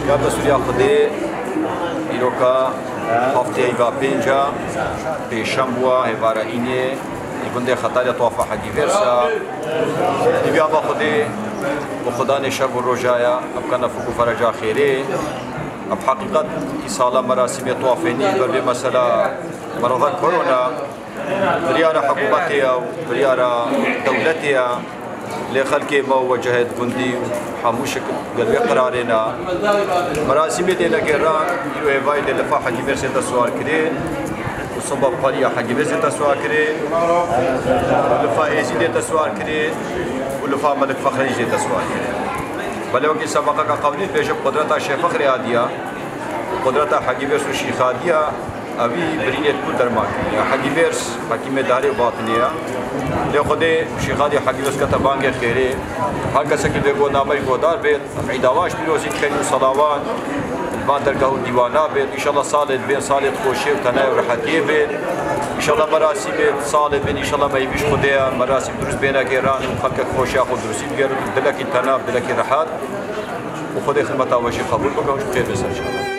یا بسوریا خودی ایروکا هفته ایوا پنجا پیشم بوا هوارا اینه بنده خطر طواف حجی ورسا دیبیا با خودی و خدا نشب و رجایا اب کنا فکو فرجا خیره اب حقیقت کی سالا مراسم طوافینی بر به مسئله مرض کرونا بريار حكومتي او بريار دولتي لخلق ما وجهت بندي حموشك قلبي قرارنا مراسم دينا جيران يو وايد لفا حجي مرسي تسوار كري وصبا قريه حجي مرسي تسوار كري ولفا ايزيد تسوار كري ولفا ملك فخري تسوار كري بل وكي سبقك قولي بيجب قدرتها شيخ فخري عاديه قدرتها حجي مرسي شيخ عاديه أبي برينيت كودر ماكي حجي بيرس حكيم داري باطنية لخدي شيخادي حجي بس كتبانج خيري هل كسكي بيقول نامي قدار بيت عيدواش بيروزين خير صلوات الباندر كهو ديوانا بيت إن شاء الله صالد بين صالد خوشي وتناي ورحتي بيت إن شاء الله مراسم بيت صالد بين إن شاء الله ما يبيش خديا مراسم دروس بينا جيران وخلك خوشي أخذ دروسي بير دلك تناب دلك رحات وخدي خدمة وشي قبول بقى وش بخير بس إن شاء الله.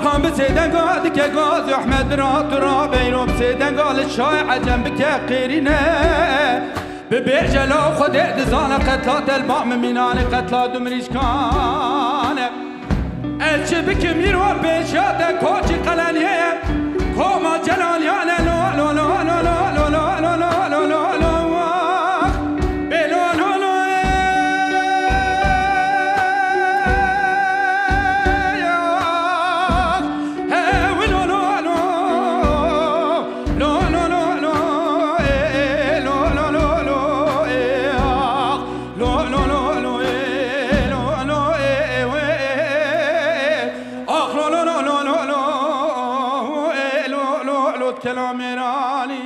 خان بسیدن قادی که گاز احمد را ترا بیرو بسیدن قال شای عجم بکه قیرینه به جلو خود دزان قتلات البام مینان قتلات دمریش کانه الچه بکه میرو بیشات کوچی قلنیه کوما جلالیانه لو لو لو لو لو لو لو لو لو لو كلام راني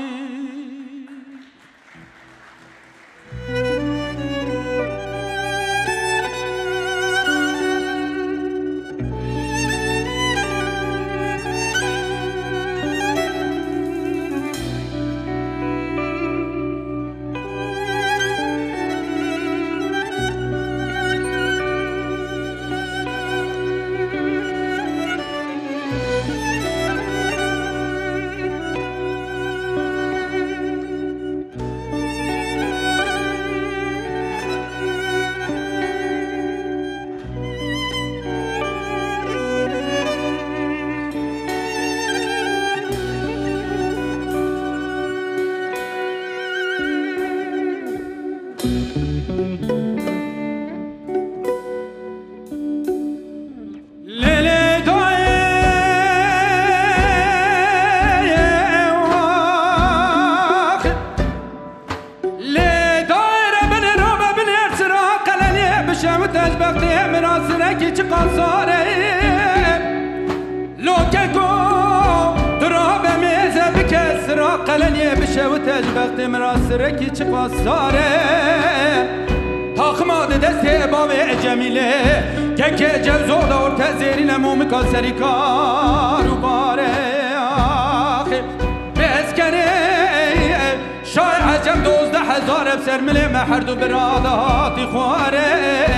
قلني بشوت البخت مراسركي چقا ساره تاخماد دست باب جمیله که جوزو دور تزیرین مومکا سریکار و باره آخی بسکنه شای عجم 12,000 بسر ملی محرد و براداتی خواره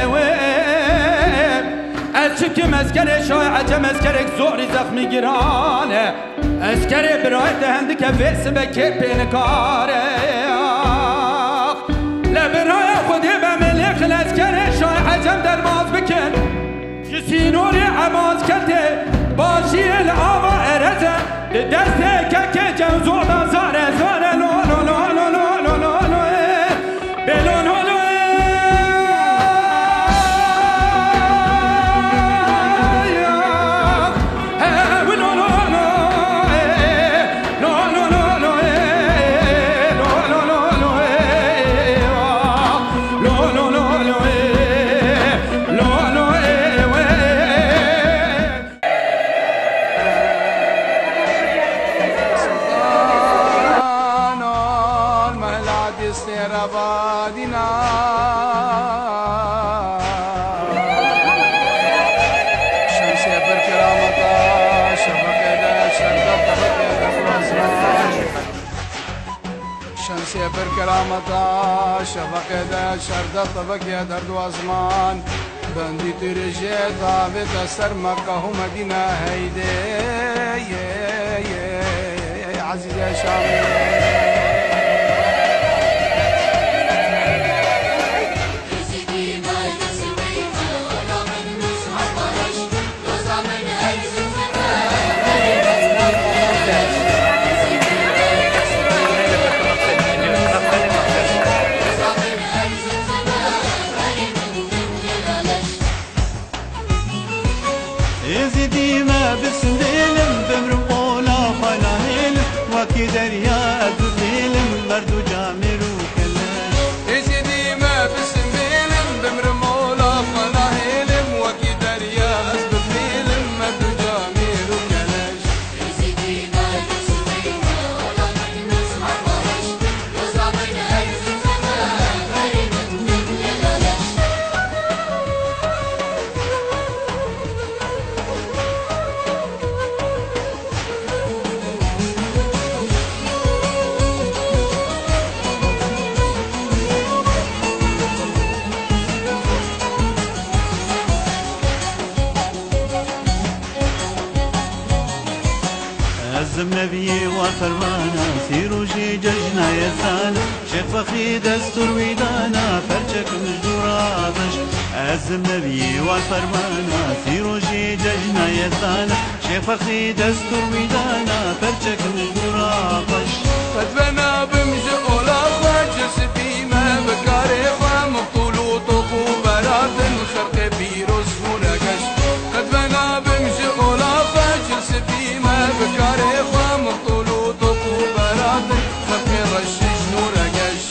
از چکی مسکره شای عجم مسکرک زوری زخمی گرانه اسکره برای دهنده که ویس بکر پینکاره لبرای خودی به ملیخ الاسکره شای عجم در باز بکن کسی نوری عباز کرده باشی الآوا ارزه دسته که جوزو دا زاره زاره لو لو لو لو لو لو لو لو بلو لو لو کرامتا شفقه ده شرده طبقه در دو ازمان بندی ترجه ثابت سر مکه و مدینه هیده عزیز شامی ما بسندلم بمر ولا خلانيل وكي دريا أدري فخي دستور ويدانا فرشك مجدوراتش أزم نبي والفرمانا سيروجي ججنا يزانا شيخ فخي دستور ويدانا فرشك مجدوراتش فتبنا بمجي أولا خجس بيما بكاري خام بطولو طوقو برات الخرق بيروس ونقش فتبنا بمجي أولا خجس بيما بكاري خام بطولو طوقو برات الخرق رشش نورقش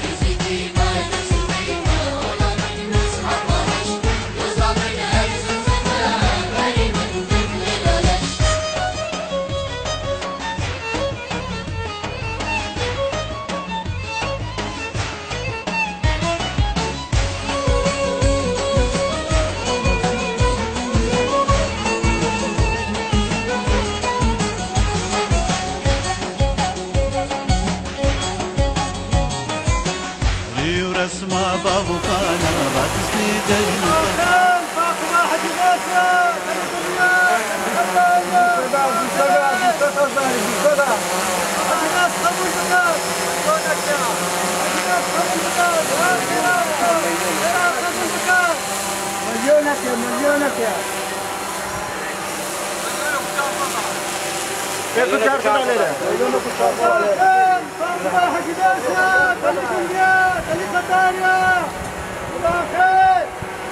اسمع بابو خانا باتسني جنة فاطمة حجي غاسة مليونك يا كيف تعرفون عليه؟ فاطمة حجي غاسة خلي دنيا خلي قطاريا الله خير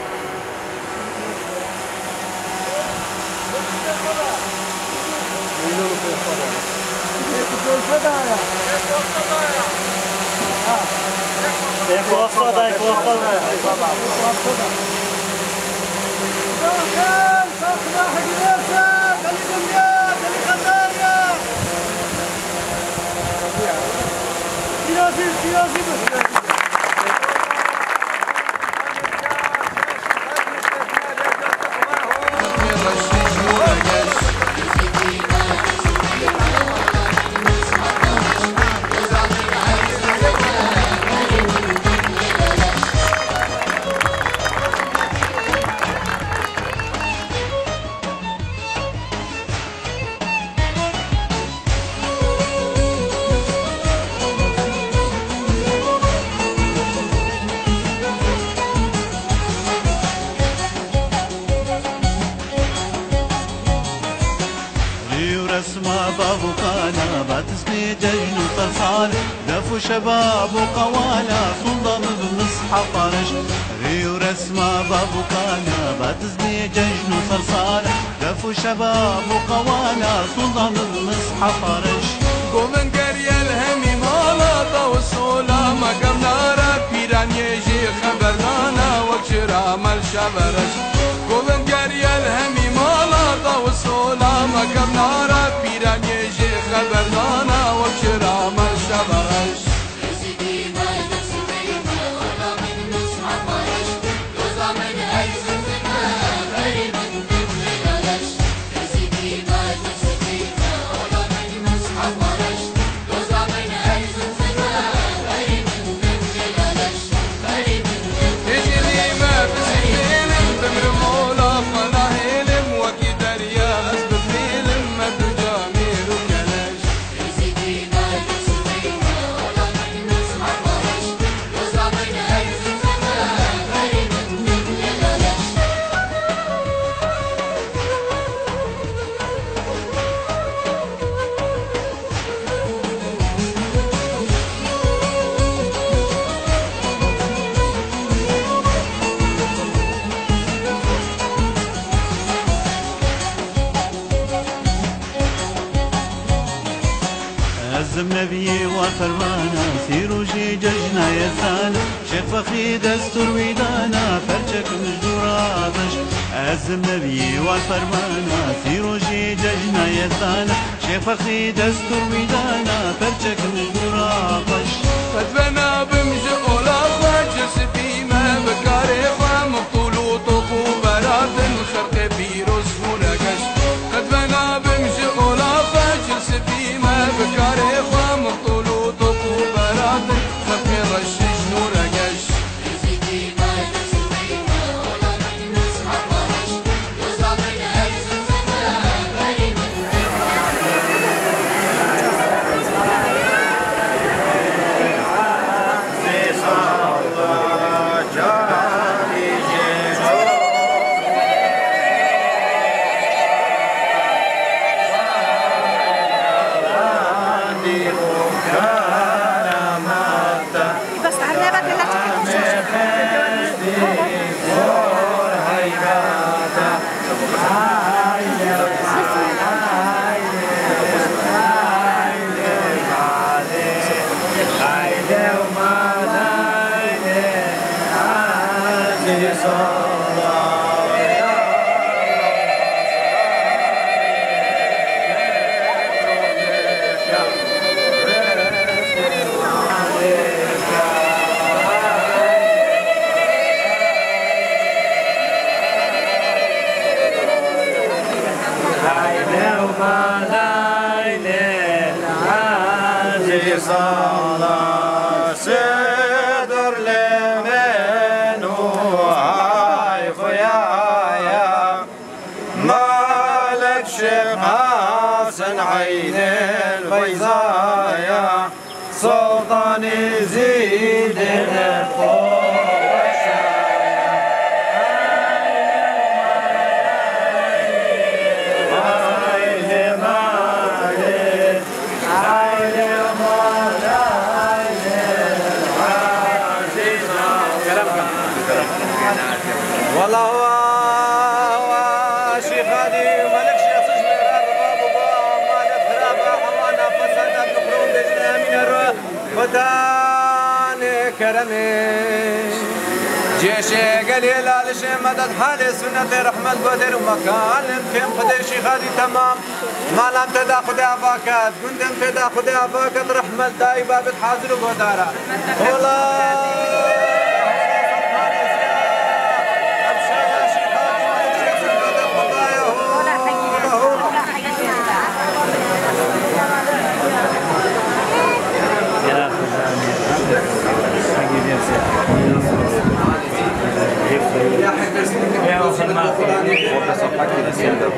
اسمع بابو خانا باتسني ججن وصرصال دفو شباب وقوالا سلطان بمصحف فرش غيور اسمع بابو خانا باتسني ججن وصرصال دفو شباب وقوالا سلطان بمصحف فرش قومن قرية الهمي مالا وصولا ما قمنارا بيران يجي خبرنانا وكشرا مال شبرش قومن قرية الهمي مالا وصولا ما قمنارا بيران يجي خبرنانا وكشرا مال شبرش أزم نبي وفرمانا سيروجي ججنا يزانا شيخ فخي دستور ويدانا فرشك مجدوراتش أزم نبي وفرمانا سيروجي ججنا يزانا شيخ فخي دستور ويدانا فرشك مجدوراتش فتبنا بمجي أولا خجس بيما بكاري خام بطولو طوقو برات الخرق بيروس ونقش فتبنا بمجي أولا خجس بيما بكاري خام بطولو طوقو برات الخرق رشش نورقش والله هو شيخ هادي وملك شيخ سجمير الرباب ومالك خرابة حوانا فسد بنخرون بجنا من الروح فتان كرمي جيشي قليل علشي مدد حالي سنة رحمة قدر ومكان كم خدي شيخ هادي تمام ما لم تدا خدي عفاكات قندم تدا خدي عفاكات رحمة دايبا بتحاضر وقدارة والله يا